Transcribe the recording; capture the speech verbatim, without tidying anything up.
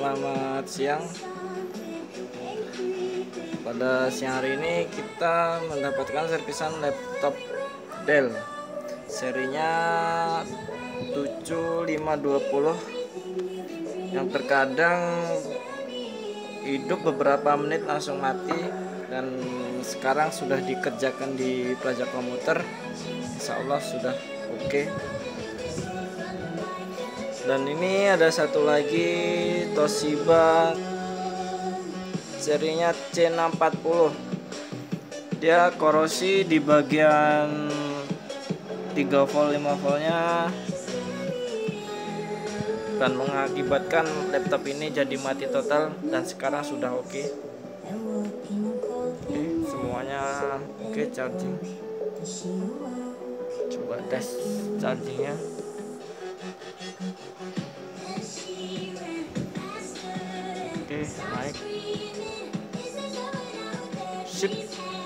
selamat siang. Pada siang hari ini kita mendapatkan servisan laptop Dell serinya tujuh lima dua nol yang terkadang hidup beberapa menit langsung mati, dan sekarang sudah dikerjakan di pelajar komputer. Insya Allah sudah oke okay. Dan ini ada satu lagi Toshiba serinya C enam empat nol. Dia korosi di bagian tiga volt lima voltnya dan mengakibatkan laptop ini jadi mati total, dan sekarang sudah oke okay. Oke, semuanya oke okay, charging. Coba tes chargingnya. Oke, naik. Sip.